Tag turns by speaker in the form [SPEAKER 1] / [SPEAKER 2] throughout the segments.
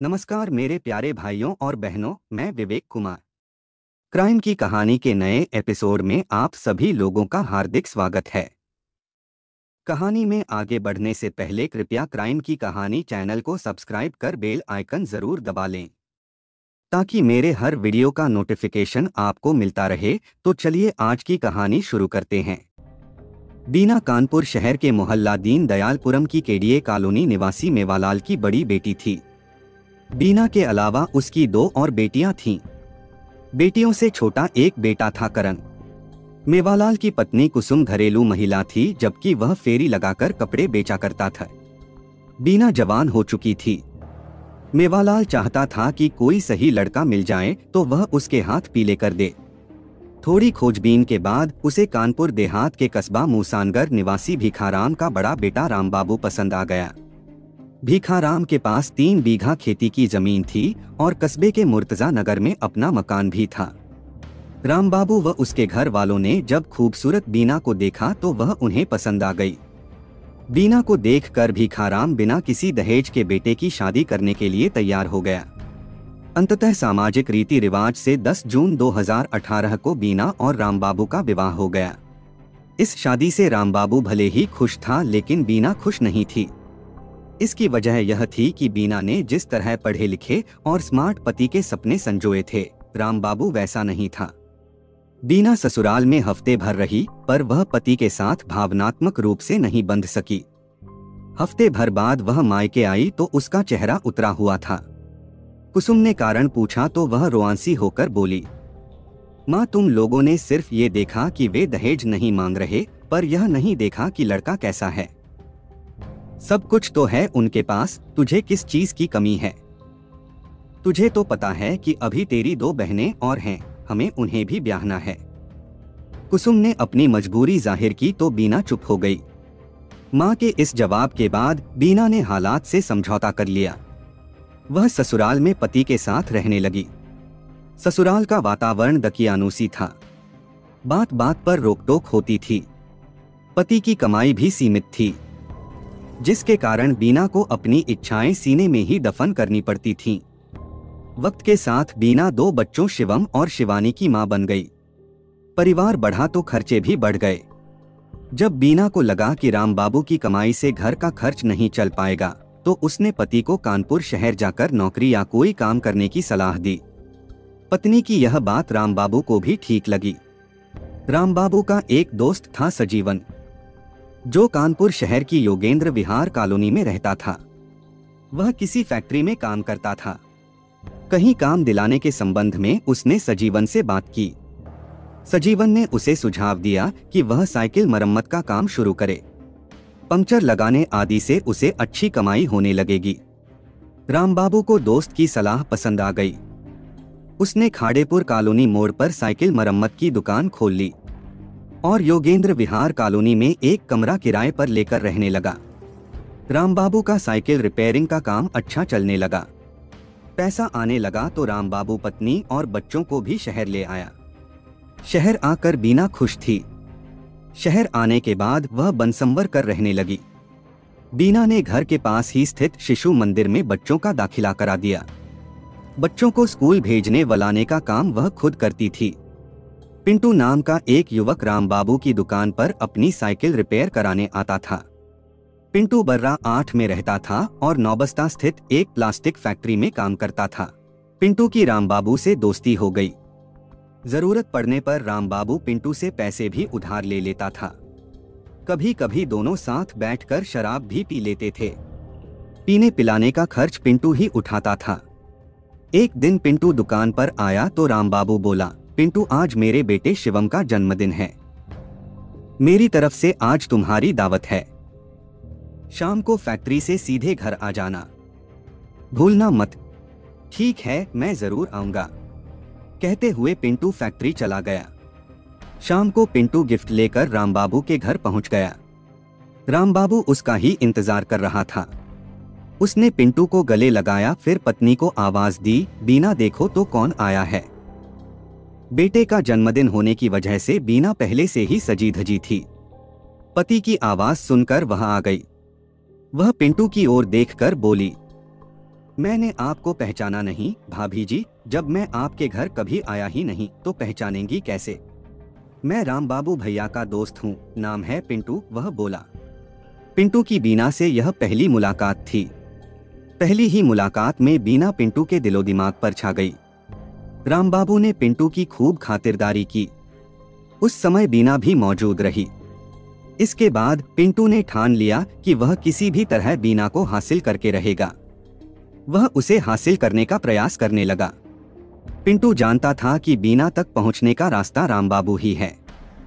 [SPEAKER 1] नमस्कार मेरे प्यारे भाइयों और बहनों, मैं विवेक कुमार। क्राइम की कहानी के नए एपिसोड में आप सभी लोगों का हार्दिक स्वागत है। कहानी में आगे बढ़ने से पहले कृपया क्राइम की कहानी चैनल को सब्सक्राइब कर बेल आइकन जरूर दबा लें ताकि मेरे हर वीडियो का नोटिफिकेशन आपको मिलता रहे। तो चलिए आज की कहानी शुरू करते हैं। बीना कानपुर शहर के मोहल्ला दीन दयालपुरम की केडीए कॉलोनी निवासी मेवालाल की बड़ी बेटी थी। बीना के अलावा उसकी 2 और बेटियां थीं। बेटियों से छोटा एक बेटा था करण। मेवालाल की पत्नी कुसुम घरेलू महिला थी, जबकि वह फेरी लगाकर कपड़े बेचा करता था। बीना जवान हो चुकी थी। मेवालाल चाहता था कि कोई सही लड़का मिल जाए तो वह उसके हाथ पीले कर दे। थोड़ी खोजबीन के बाद उसे कानपुर देहात के कस्बा मूसानगर निवासी भिखाराम का बड़ा बेटा रामबाबू पसंद आ गया। भिखाराम के पास 3 बीघा खेती की जमीन थी और कस्बे के मुर्तजा नगर में अपना मकान भी था। रामबाबू व उसके घर वालों ने जब खूबसूरत बीना को देखा तो वह उन्हें पसंद आ गई। बीना को देखकर भिखाराम बिना किसी दहेज के बेटे की शादी करने के लिए तैयार हो गया। अंततः सामाजिक रीति रिवाज से 10 जून 2018 को बीना और रामबाबू का विवाह हो गया। इस शादी से रामबाबू भले ही खुश था, लेकिन बीना खुश नहीं थी। इसकी वजह यह थी कि बीना ने जिस तरह पढ़े लिखे और स्मार्ट पति के सपने संजोए थे, रामबाबू वैसा नहीं था। बीना ससुराल में हफ्ते भर रही, पर वह पति के साथ भावनात्मक रूप से नहीं बंध सकी। हफ्ते भर बाद वह मायके आई तो उसका चेहरा उतरा हुआ था। कुसुम ने कारण पूछा तो वह रोआंसी होकर बोली, माँ, तुम लोगों ने सिर्फ ये देखा कि वे दहेज नहीं मांग रहे, पर यह नहीं देखा कि लड़का कैसा है। सब कुछ तो है उनके पास, तुझे किस चीज की कमी है? तुझे तो पता है कि अभी तेरी 2 बहनें और हैं, हमें उन्हें भी ब्याहना है। कुसुम ने अपनी मजबूरी जाहिर की तो बीना चुप हो गई। माँ के इस जवाब के बाद बीना ने हालात से समझौता कर लिया। वह ससुराल में पति के साथ रहने लगी। ससुराल का वातावरण दकियानूसी था। बात बात पर रोक-टोक होती थी। पति की कमाई भी सीमित थी, जिसके कारण बीना को अपनी इच्छाएं सीने में ही दफन करनी पड़ती थीं। वक्त के साथ बीना 2 बच्चों शिवम और शिवानी की मां बन गई। परिवार बढ़ा तो खर्चे भी बढ़ गए। जब बीना को लगा कि रामबाबू की कमाई से घर का खर्च नहीं चल पाएगा, तो उसने पति को कानपुर शहर जाकर नौकरी या कोई काम करने की सलाह दी। पत्नी की यह बात रामबाबू को भी ठीक लगी। रामबाबू का एक दोस्त था सजीवन, जो कानपुर शहर की योगेंद्र विहार कॉलोनी में रहता था। वह किसी फैक्ट्री में काम करता था। कहीं काम दिलाने के संबंध में उसने सजीवन से बात की। सजीवन ने उसे सुझाव दिया कि वह साइकिल मरम्मत का काम शुरू करे। पंक्चर लगाने आदि से उसे अच्छी कमाई होने लगेगी। रामबाबू को दोस्त की सलाह पसंद आ गई। उसने खाड़ेपुर कॉलोनी मोड़ पर साइकिल मरम्मत की दुकान खोल ली और योगेंद्र विहार कॉलोनी में एक कमरा किराए पर लेकर रहने लगा। रामबाबू का साइकिल रिपेयरिंग का काम अच्छा चलने लगा। पैसा आने लगा तो रामबाबू पत्नी और बच्चों को भी शहर ले आया। शहर आकर बीना खुश थी। शहर आने के बाद वह बनसंवर कर रहने लगी। बीना ने घर के पास ही स्थित शिशु मंदिर में बच्चों का दाखिला करा दिया। बच्चों को स्कूल भेजने व लाने का काम वह खुद करती थी। पिंटू नाम का एक युवक रामबाबू की दुकान पर अपनी साइकिल रिपेयर कराने आता था। पिंटू बर्रा 8 में रहता था और नौबस्ता स्थित एक प्लास्टिक फैक्ट्री में काम करता था। पिंटू की रामबाबू से दोस्ती हो गई। जरूरत पड़ने पर रामबाबू पिंटू से पैसे भी उधार ले लेता था। कभी कभी दोनों साथ बैठकर शराब भी पी लेते थे। पीने पिलाने का खर्च पिंटू ही उठाता था। एक दिन पिंटू दुकान पर आया तो रामबाबू बोला, पिंटू, आज मेरे बेटे शिवम का जन्मदिन है। मेरी तरफ से आज तुम्हारी दावत है। शाम को फैक्ट्री से सीधे घर आ जाना, भूलना मत। ठीक है, मैं जरूर आऊंगा, कहते हुए पिंटू फैक्ट्री चला गया। शाम को पिंटू गिफ्ट लेकर रामबाबू के घर पहुंच गया। रामबाबू उसका ही इंतजार कर रहा था। उसने पिंटू को गले लगाया, फिर पत्नी को आवाज दी, बीना देखो तो कौन आया है। बेटे का जन्मदिन होने की वजह से बीना पहले से ही सजी धजी थी। पति की आवाज सुनकर वह आ गई। वह पिंटू की ओर देखकर बोली, मैंने आपको पहचाना नहीं भाभी जी, जब मैं आपके घर कभी आया ही नहीं तो पहचानेंगी कैसे? मैं राम बाबू भैया का दोस्त हूँ, नाम है पिंटू, वह बोला। पिंटू की बीना से यह पहली मुलाकात थी। पहली ही मुलाकात में बीना पिंटू के दिलो दिमाग पर छा गई। राम बाबू ने पिंटू की खूब खातिरदारी की। उस समय बीना भी मौजूद रही। इसके बाद पिंटू ने ठान लिया कि वह किसी भी तरह बीना को हासिल करके रहेगा। वह उसे हासिल करने का प्रयास करने लगा। पिंटू जानता था कि बीना तक पहुंचने का रास्ता रामबाबू ही है।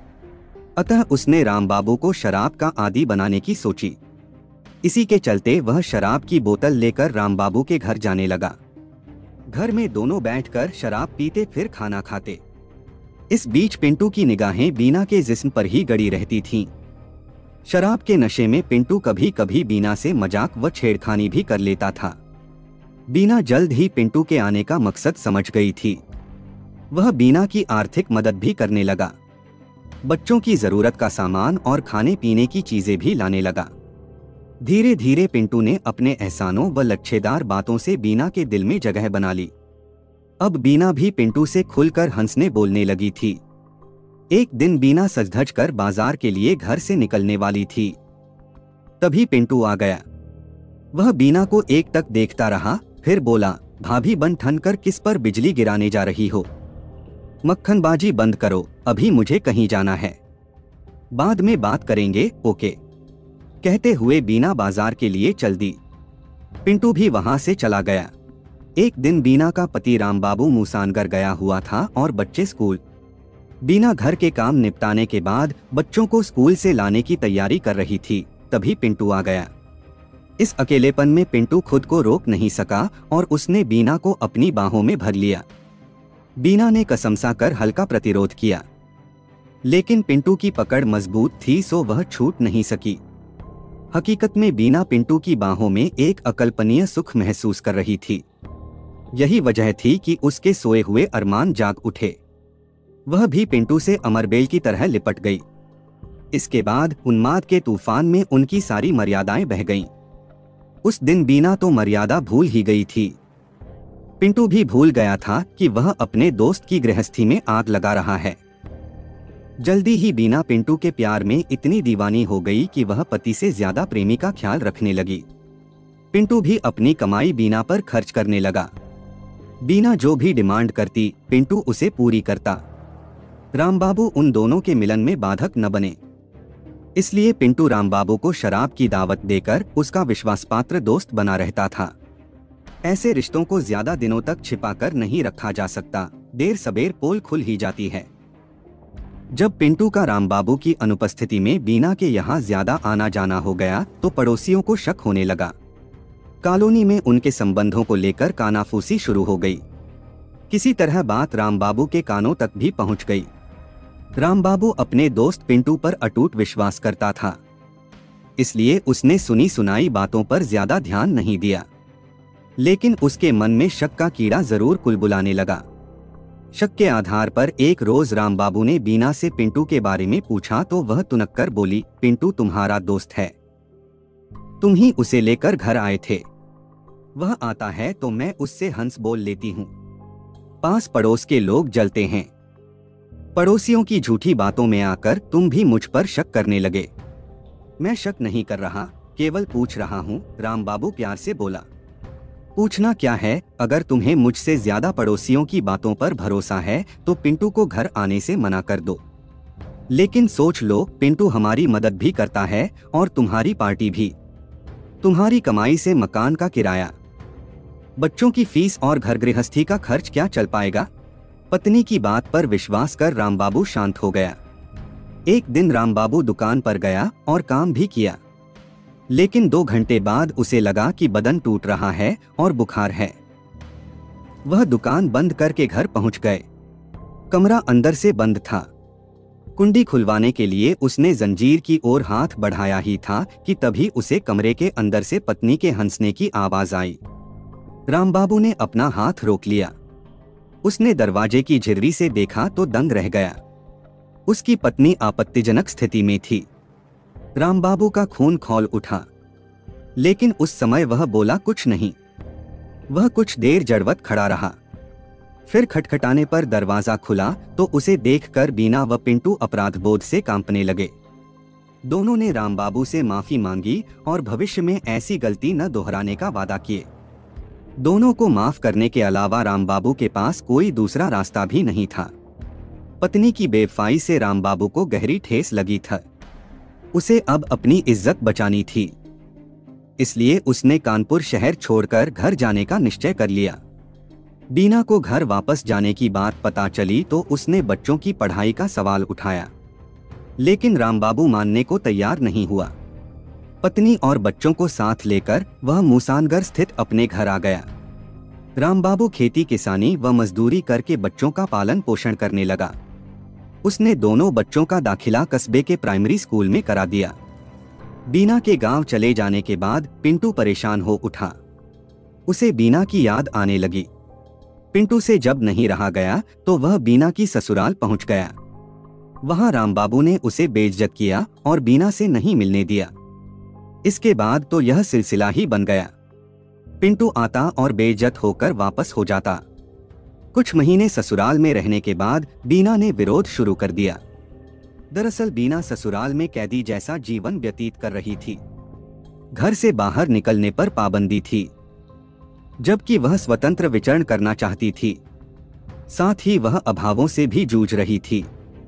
[SPEAKER 1] अतः उसने रामबाबू को शराब का आदी बनाने की सोची। इसी के चलते वह शराब की बोतल लेकर रामबाबू के घर जाने लगा। घर में दोनों बैठकर शराब पीते फिर खाना खाते। इस बीच पिंटू की निगाहें बीना के जिस्म पर ही गड़ी रहती थीं। शराब के नशे में पिंटू कभी कभी बीना से मजाक व छेड़खानी भी कर लेता था। बीना जल्द ही पिंटू के आने का मकसद समझ गई थी। वह बीना की आर्थिक मदद भी करने लगा। बच्चों की जरूरत का सामान और खाने पीने की चीजें भी लाने लगा। धीरे धीरे पिंटू ने अपने एहसानों व लच्छेदार बातों से बीना के दिल में जगह बना ली। अब बीना भी पिंटू से खुलकर हंसने बोलने लगी थी। एक दिन बीना सज-धज कर बाजार के लिए घर से निकलने वाली थी। तभी पिंटू आ गया। वह बीना को एकटक देखता रहा, फिर बोला, भाभी बन ठन कर किस पर बिजली गिराने जा रही हो? मक्खनबाजी बंद करो, अभी मुझे कहीं जाना है। बाद में बात करेंगे, ओके। कहते हुए बीना बाजार के लिए चल दी। पिंटू भी वहां से चला गया। एक दिन बीना का पति रामबाबू मूसानगर गया हुआ था और बच्चे स्कूल। बीना घर के काम निपटाने के बाद बच्चों को स्कूल से लाने की तैयारी कर रही थी, तभी पिंटू आ गया। इस अकेलेपन में पिंटू खुद को रोक नहीं सका और उसने बीना को अपनी बाहों में भर लिया। बीना ने कसमसा कर हल्का प्रतिरोध किया, लेकिन पिंटू की पकड़ मजबूत थी सो वह छूट नहीं सकी। हकीकत में बीना पिंटू की बाहों में एक अकल्पनीय सुख महसूस कर रही थी। यही वजह थी कि उसके सोए हुए अरमान जाग उठे। वह भी पिंटू से अमरबेल की तरह लिपट गई। इसके बाद उन्माद के तूफान में उनकी सारी मर्यादाएं बह गईं। उस दिन बीना तो मर्यादा भूल ही गई थी। पिंटू भी भूल गया था कि वह अपने दोस्त की गृहस्थी में आग लगा रहा है। जल्दी ही बीना पिंटू के प्यार में इतनी दीवानी हो गई कि वह पति से ज्यादा प्रेमी का ख्याल रखने लगी। पिंटू भी अपनी कमाई बीना पर खर्च करने लगा। बीना जो भी डिमांड करती, पिंटू उसे पूरी करता। रामबाबू उन दोनों के मिलन में बाधक न बने, इसलिए पिंटू रामबाबू को शराब की दावत देकर उसका विश्वासपात्र दोस्त बना रहता था। ऐसे रिश्तों को ज्यादा दिनों तक छिपाकर नहीं रखा जा सकता, देर सबेर पोल खुल ही जाती है। जब पिंटू का रामबाबू की अनुपस्थिति में बीना के यहाँ ज्यादा आना जाना हो गया तो पड़ोसियों को शक होने लगा। कॉलोनी में उनके संबंधों को लेकर कानाफूसी शुरू हो गई। किसी तरह बात रामबाबू के कानों तक भी पहुंच गई। रामबाबू अपने दोस्त पिंटू पर अटूट विश्वास करता था, इसलिए उसने सुनी सुनाई बातों पर ज्यादा ध्यान नहीं दिया। लेकिन उसके मन में शक का कीड़ा जरूर कुलबुलाने लगा। शक के आधार पर एक रोज रामबाबू ने बीना से पिंटू के बारे में पूछा तो वह तुनक कर बोली, पिंटू तुम्हारा दोस्त है, तुम ही उसे लेकर घर आए थे। वह आता है तो मैं उससे हंस बोल लेती हूँ। पास पड़ोस के लोग जलते हैं। पड़ोसियों की झूठी बातों में आकर तुम भी मुझ पर शक करने लगे। मैं शक नहीं कर रहा, केवल पूछ रहा हूँ, रामबाबू प्यार से बोला। पूछना क्या है, अगर तुम्हें मुझसे ज्यादा पड़ोसियों की बातों पर भरोसा है तो पिंटू को घर आने से मना कर दो। लेकिन सोच लो, पिंटू हमारी मदद भी करता है और तुम्हारी पार्टी भी। तुम्हारी कमाई से मकान का किराया, बच्चों की फीस और घर गृहस्थी का खर्च क्या चल पाएगा? पत्नी की बात पर विश्वास कर रामबाबू शांत हो गया। एक दिन रामबाबू दुकान पर गया और काम भी किया, लेकिन 2 घंटे बाद उसे लगा कि बदन टूट रहा है और बुखार है। वह दुकान बंद करके घर पहुंच गए। कमरा अंदर से बंद था। कुंडी खुलवाने के लिए उसने जंजीर की ओर हाथ बढ़ाया ही था कि तभी उसे कमरे के अंदर से पत्नी के हंसने की आवाज आई। रामबाबू ने अपना हाथ रोक लिया। उसने दरवाजे की झिर्री से देखा तो दंग रह गया। उसकी पत्नी आपत्तिजनक स्थिति में थी। रामबाबू का खून खौल उठा, लेकिन उस समय वह बोला कुछ नहीं। वह कुछ देर जड़वत खड़ा रहा। फिर खटखटाने पर दरवाजा खुला तो उसे देखकर बीना व पिंटू अपराध बोध से कांपने लगे। दोनों ने रामबाबू से माफी मांगी और भविष्य में ऐसी गलती न दोहराने का वादा किए। दोनों को माफ करने के अलावा रामबाबू के पास कोई दूसरा रास्ता भी नहीं था। पत्नी की बेवफाई से रामबाबू को गहरी ठेस लगी थी। उसे अब अपनी इज्जत बचानी थी, इसलिए उसने कानपुर शहर छोड़कर घर जाने का निश्चय कर लिया। बीना को घर वापस जाने की बात पता चली तो उसने बच्चों की पढ़ाई का सवाल उठाया, लेकिन रामबाबू मानने को तैयार नहीं हुआ। पत्नी और बच्चों को साथ लेकर वह मूसानगर स्थित अपने घर आ गया। रामबाबू खेती किसानी व मजदूरी करके बच्चों का पालन पोषण करने लगा। उसने दोनों बच्चों का दाखिला कस्बे के प्राइमरी स्कूल में करा दिया। बीना के गांव चले जाने के बाद पिंटू परेशान हो उठा। उसे बीना की याद आने लगी। पिंटू से जब नहीं रहा गया तो वह बीना की ससुराल पहुंच गया। वहां रामबाबू ने उसे बेइज्जत किया और बीना से नहीं मिलने दिया। इसके बाद तो यह सिलसिला ही बन गया। पिंटू आता और बेइज्जत होकर वापस हो जाता। कुछ महीने ससुराल में रहने के बाद बीना ने विरोध शुरू कर दिया। दरअसल बीना ससुराल में कैदी जैसा जीवन व्यतीत कर रही थी। घर से बाहर निकलने पर पाबंदी थी, जबकि वह स्वतंत्र विचरण करना चाहती थी। साथ ही वह अभावों से भी जूझ रही थी।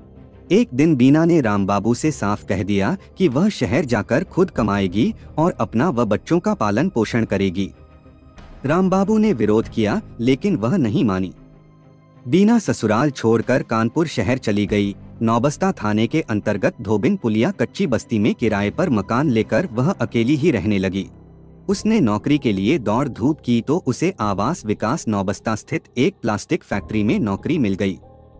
[SPEAKER 1] एक दिन बीना ने रामबाबू से साफ कह दिया कि वह शहर जाकर खुद कमाएगी और अपना व बच्चों का पालन पोषण करेगी। रामबाबू ने विरोध किया, लेकिन वह नहीं मानी। बीना ससुराल छोड़कर कानपुर शहर चली गई। नौबस्ता थाने के अंतर्गत धोबिन पुलिया कच्ची बस्ती में किराए पर मकान लेकर वह अकेली ही रहने लगी। उसने नौकरी के लिए दौड़ धूप की तो उसे आवास विकास नौबस्ता स्थित एक प्लास्टिक फैक्ट्री में नौकरी मिल गई।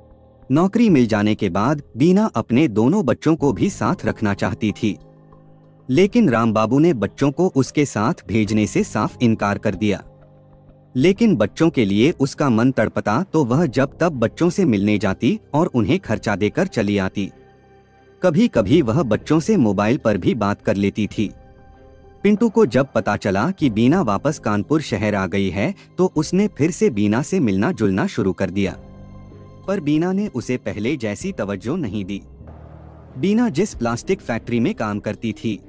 [SPEAKER 1] नौकरी मिल जाने के बाद बीना अपने दोनों बच्चों को भी साथ रखना चाहती थी, लेकिन रामबाबू ने बच्चों को उसके साथ भेजने से साफ इनकार कर दिया। लेकिन बच्चों के लिए उसका मन तड़पता तो वह जब तब बच्चों से मिलने जाती और उन्हें खर्चा देकर चली आती। कभी कभी वह बच्चों से मोबाइल पर भी बात कर लेती थी। पिंटू को जब पता चला कि बीना वापस कानपुर शहर आ गई है तो उसने फिर से बीना से मिलना जुलना शुरू कर दिया, पर बीना ने उसे पहले जैसी तवज्जो नहीं दी। बीना जिस प्लास्टिक फैक्ट्री में काम करती थी,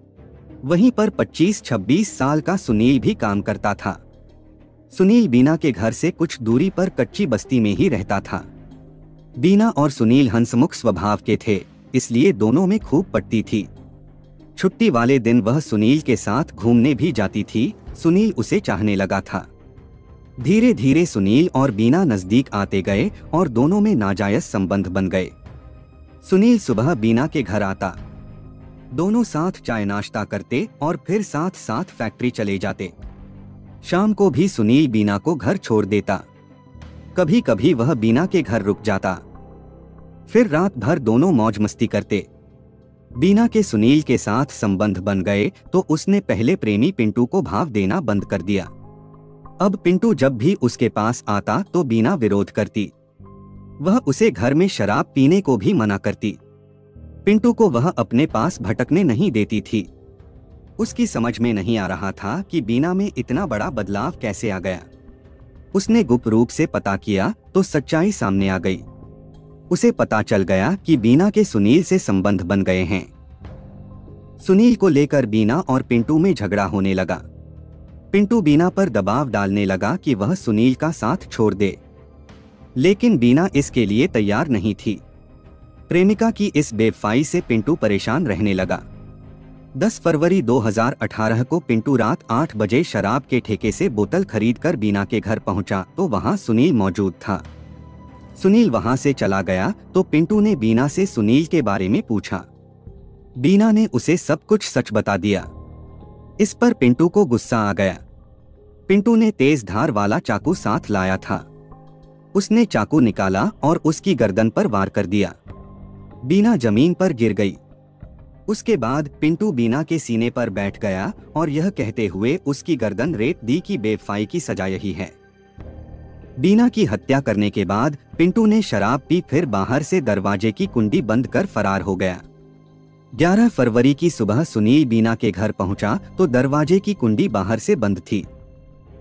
[SPEAKER 1] वहीं पर 25-26 साल का सुनील भी काम करता था। सुनील बीना के घर से कुछ दूरी पर कच्ची बस्ती में ही रहता था। बीना और सुनील हंसमुख स्वभाव के थे, इसलिए दोनों में खूब पटती थी। छुट्टी वाले दिन वह सुनील के साथ घूमने भी जाती थी। सुनील उसे चाहने लगा था। धीरे धीरे सुनील और बीना नजदीक आते गए और दोनों में नाजायज संबंध बन गए। सुनील सुबह बीना के घर आता, दोनों साथ चाय नाश्ता करते और फिर साथ साथ फैक्ट्री चले जाते। शाम को भी सुनील बीना को घर छोड़ देता। कभी कभी वह बीना के घर रुक जाता। फिर रात भर दोनों मौज मस्ती करते। बीना के सुनील के साथ संबंध बन गए तो उसने पहले प्रेमी पिंटू को भाव देना बंद कर दिया। अब पिंटू जब भी उसके पास आता तो बीना विरोध करती। वह उसे घर में शराब पीने को भी मना करती। पिंटू को वह अपने पास भटकने नहीं देती थी। उसकी समझ में नहीं आ रहा था कि बीना में इतना बड़ा बदलाव कैसे आ गया। उसने गुप्त रूप से पता किया तो सच्चाई सामने आ गई। उसे पता चल गया कि बीना के सुनील से संबंध बन गए हैं। सुनील को लेकर बीना और पिंटू में झगड़ा होने लगा। पिंटू बीना पर दबाव डालने लगा कि वह सुनील का साथ छोड़ दे, लेकिन बीना इसके लिए तैयार नहीं थी। प्रेमिका की इस बेवफाई से पिंटू परेशान रहने लगा। 10 फरवरी 2018 को पिंटू रात 8 बजे शराब के ठेके से बोतल खरीदकर बीना के घर पहुंचा तो वहां सुनील मौजूद था। सुनील वहां से चला गया तो पिंटू ने बीना से सुनील के बारे में पूछा। बीना ने उसे सब कुछ सच बता दिया। इस पर पिंटू को गुस्सा आ गया। पिंटू ने तेज धार वाला चाकू साथ लाया था। उसने चाकू निकाला और उसकी गर्दन पर वार कर दिया। बीना जमीन पर गिर गई। उसके बाद पिंटू बीना के सीने पर बैठ गया और यह कहते हुए उसकी गर्दन रेत दी कि बेवफाई की सजा यही है। बीना की हत्या करने के बाद पिंटू ने शराब पी फिर बाहर से दरवाजे की कुंडी बंद कर फरार हो गया। 11 फरवरी की सुबह सुनील बीना के घर पहुंचा तो दरवाजे की कुंडी बाहर से बंद थी।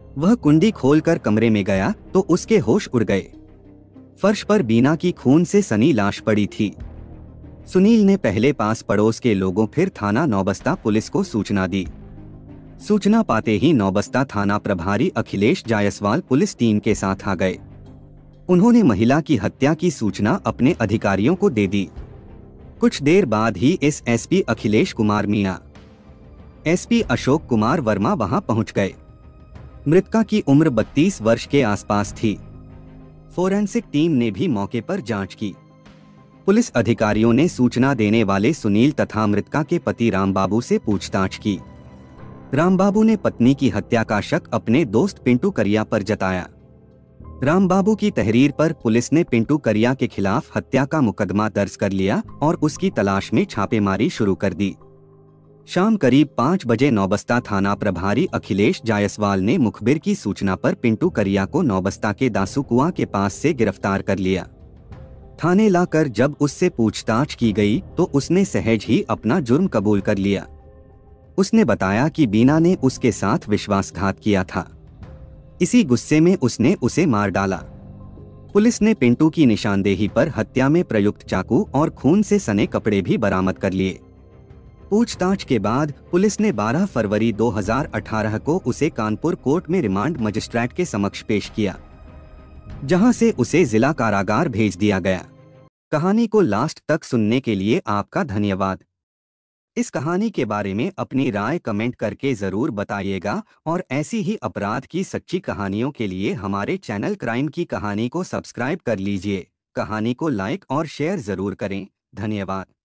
[SPEAKER 1] वह कुंडी खोलकर कमरे में गया तो उसके होश उड़ गए। फर्श पर बीना की खून से सनी लाश पड़ी थी। सुनील ने पहले पास पड़ोस के लोगों फिर थाना नौबस्ता पुलिस को सूचना दी। सूचना पाते ही नौबस्ता थाना प्रभारी अखिलेश जायसवाल पुलिस टीम के साथ आ गए। उन्होंने महिला की हत्या की सूचना अपने अधिकारियों को दे दी। कुछ देर बाद ही एसपी अखिलेश कुमार मीणा, एसपी अशोक कुमार वर्मा वहां पहुंच गए। मृतका की उम्र 32 वर्ष के आसपास थी। फोरेंसिक टीम ने भी मौके पर जांच की। पुलिस अधिकारियों ने सूचना देने वाले सुनील तथा मृतका के पति रामबाबू से पूछताछ की। रामबाबू ने पत्नी की हत्या का शक अपने दोस्त पिंटू करिया पर जताया। रामबाबू की तहरीर पर पुलिस ने पिंटू करिया के खिलाफ हत्या का मुकदमा दर्ज कर लिया और उसकी तलाश में छापेमारी शुरू कर दी। शाम करीब 5 बजे नौबस्ता थाना प्रभारी अखिलेश जायसवाल ने मुखबिर की सूचना पर पिंटू करिया को नौबस्ता के दासुकुआं के पास से गिरफ्तार कर लिया। थाने लाकर जब उससे पूछताछ की गई तो उसने सहज ही अपना जुर्म कबूल कर लिया। उसने बताया कि बीना ने उसके साथ विश्वासघात किया था। इसी गुस्से में उसने उसे मार डाला। पुलिस ने पिंटू की निशानदेही पर हत्या में प्रयुक्त चाकू और खून से सने कपड़े भी बरामद कर लिए। पूछताछ के बाद पुलिस ने 12 फरवरी 2018 को उसे कानपुर कोर्ट में रिमांड मजिस्ट्रेट के समक्ष पेश किया, जहां से उसे जिला कारागार भेज दिया गया। कहानी को लास्ट तक सुनने के लिए आपका धन्यवाद। इस कहानी के बारे में अपनी राय कमेंट करके जरूर बताइएगा और ऐसी ही अपराध की सच्ची कहानियों के लिए हमारे चैनल क्राइम की कहानी को सब्सक्राइब कर लीजिए। कहानी को लाइक और शेयर जरूर करें। धन्यवाद।